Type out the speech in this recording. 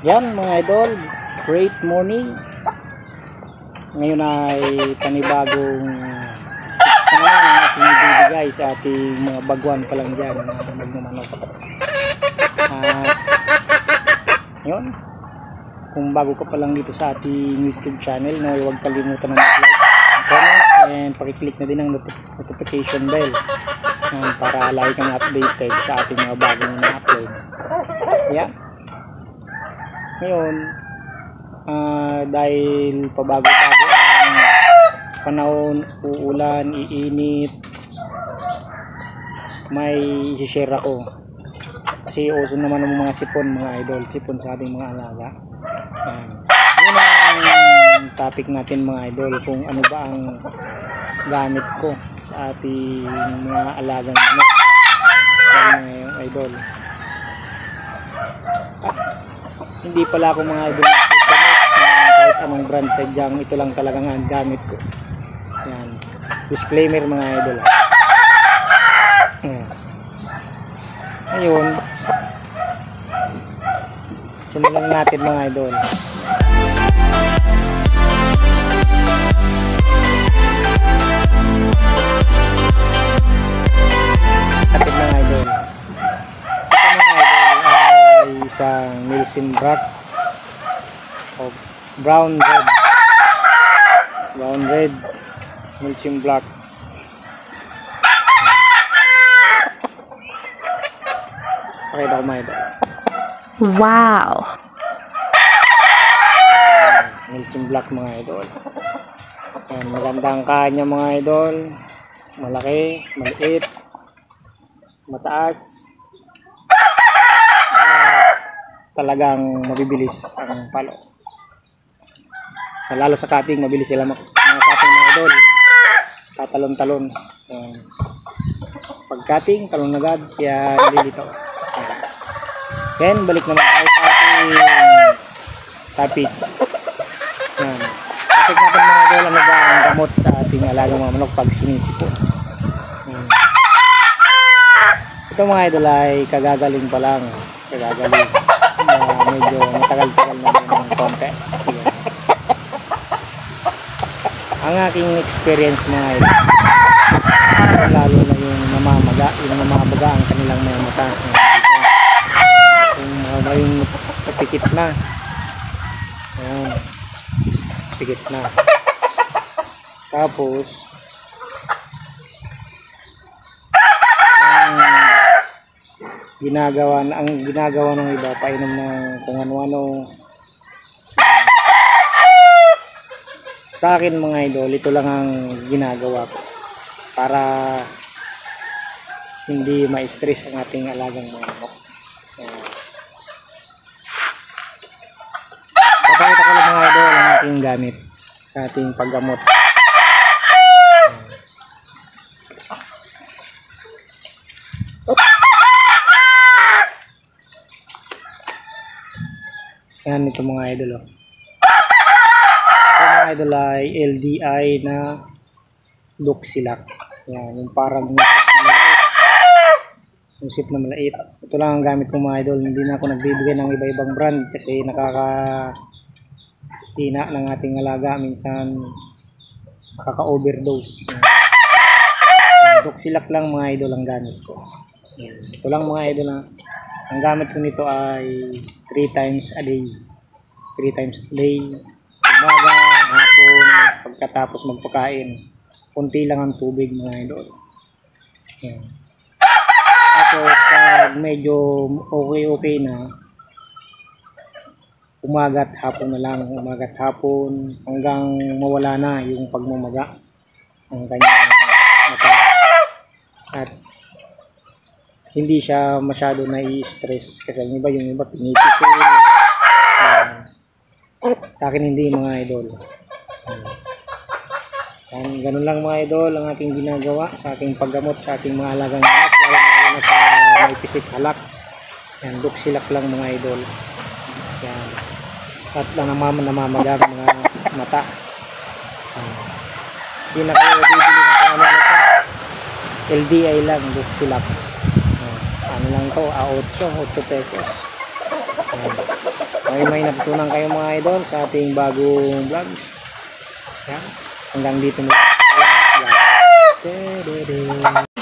Yan mga idol, great morning. Ngayon ay panibagong tips na naman ang ating ibibigay sa ating mga baguan pa lang dyan na magmamanok. Yun, kung bago ka pa lang dito sa ating YouTube channel, no, huwag kalimutan na mag-like, comment, and pakiclick na din ang notification bell para lagi kang updated sa ating mga bagong na-upload. Yan. Ngayon, dahil pabago-bago ang panahon, uulan, iinit, may i-share ako kasi uso naman ng mga sipon, mga idol, sipon sa ating mga alaga. Yun ang topic natin mga idol, kung ano ba ang gamit ko sa ating mga alagang manok. Mga idol, hindi pala ako mga idol kahit anong brand, sadyang ito lang talagang ang gamit ko. Yan, disclaimer mga idol. Ngayon, simulan natin mga idol. Natin mga idol, isang Milsim Black o brown red Milsim Black. Pakita ko mga idol. Wow, Milsim Black mga idol. Ayan, magandang kanya mga idol, malaki, maliit, mataas, talagang mabibilis ang palo. Lalo sa cutting, mabilis sila mga cutting mga idol. Tatalon-talon. Pag cutting, talon agad, kaya nililito. Then, balik naman tayo sa ating topic. Topic natin mga idol, ano ba ang gamot sa ating alagang mga manok pag sinisipon. Ito mga idol ay kagagaling pa lang. Kagagaling. Medyo matagal-tagal na ng konti. Ang aking experience mga idol, lalo na yung namamaga ang kanilang mga mata. Yung pikit na. Ayan, pikit na. Tapos ang ginagawa ng iba, painom ng kung ano-ano. Sa akin mga idol, ito lang ang ginagawa ko para hindi ma-stress ang ating alagang mga manok. Papakita ko lang mga idol ang ating gamit sa ating paggamot. Yan, ito mga idol. Ito mga idol ay LDI na Duxilac. Yan, yung parang sip na malait. Ito lang ang gamit ko mga idol. Hindi na ako nagbibigay ng iba-ibang brand kasi nakaka-hina ng ating alaga. Minsan nakaka-overdose. Duxilac lang mga idol ang gamit ko. Yan. Ito lang mga idol na ang gamit ko nito ay 3 times a day. 3 times a day. Umaga, hapon, pagkatapos magpakain. Kunti lang ang tubig mga idol. Yan. Tapos pag medyo okay na, umagat hapon na lang. Umagat hapon hanggang mawala na yung pagmamaga ang kanyang mata. At hindi siya masyado nai-stress kasi yung iba pinipisil. Sa akin hindi mga idol. Ganun lang mga idol ang ating ginagawa sa ating paggamot sa ating mga alagang manok, lalo na sa may pisit halak. Yan, Duxilac lang mga idol. Yan. At namamaga ang mga mata. Hindi na kayo bibili ng ano ito. LDI lang, Duxilac. Ano lang to, 8 pesos. Ayan. may natutunan kayo mga idol sa ating bagong vlogs. Yan. Hanggang dito na.